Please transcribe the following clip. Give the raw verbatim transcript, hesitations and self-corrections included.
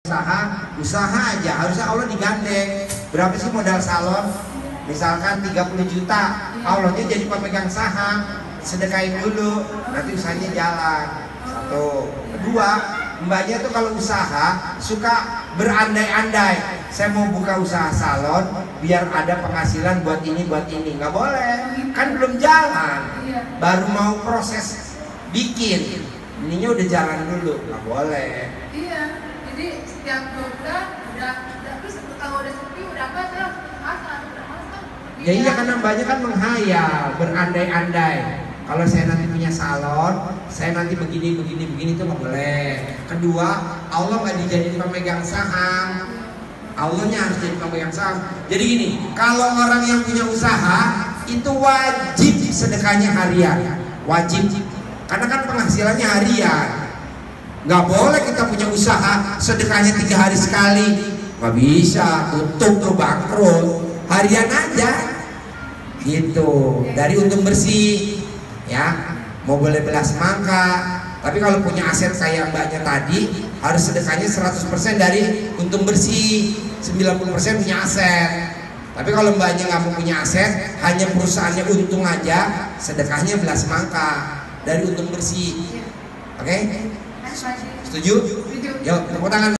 usaha, usaha aja harusnya Allah digandeng. Berapa sih modal salon? Misalkan tiga puluh juta, Allahnya jadi pemegang saham, sedekahin dulu, nanti usahanya jalan. Satu, kedua, mbaknya tuh kalau usaha suka berandai-andai. Saya mau buka usaha salon biar ada penghasilan buat ini buat ini, nggak boleh, kan belum jalan, baru mau proses bikin, ininya udah jalan dulu, nggak boleh. Iya, jadi setiap program udah, udah terus kalau udah sepi udah apa tuh masak, udah masak. Ya iya, karena banyak kan menghayal, berandai-andai. Kalau saya nanti punya salon, saya nanti begini, begini, begini itu nggak boleh. Kedua, Allah nggak dijadiin pemegang saham, Allahnya harus jadi pemegang saham. Jadi gini, kalau orang yang punya usaha itu wajib sedekahnya harian, wajib. Karena kan penghasilannya harian. Nggak boleh kita punya usaha sedekahnya tiga hari sekali, nggak bisa, tutup tuh, bangkrut. Harian aja, gitu. Dari untung bersih. Ya, mau boleh belas mangka, tapi kalau punya aset kayak mbaknya tadi harus sedekahnya seratus persen dari untung bersih, sembilan puluh persen punya aset. Tapi kalau mbaknya nggak mau punya aset, hanya perusahaannya untung aja, sedekahnya belas mangka dari untung bersih. Oke? Okay? Setuju? Yuk, tepuk tangan.